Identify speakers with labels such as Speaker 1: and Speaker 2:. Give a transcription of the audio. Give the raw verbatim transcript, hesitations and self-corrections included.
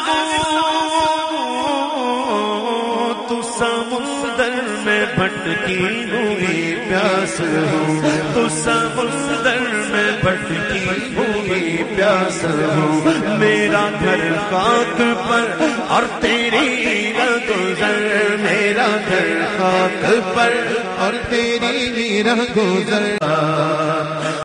Speaker 1: तू समुंदर में भटकी हुई प्यास हो, तू समुंदर में भटकी हुई प्यास हो। मेरा घर खाक पर और तेरी गुजर, मेरा घर खाक पर और तेरी गुजर।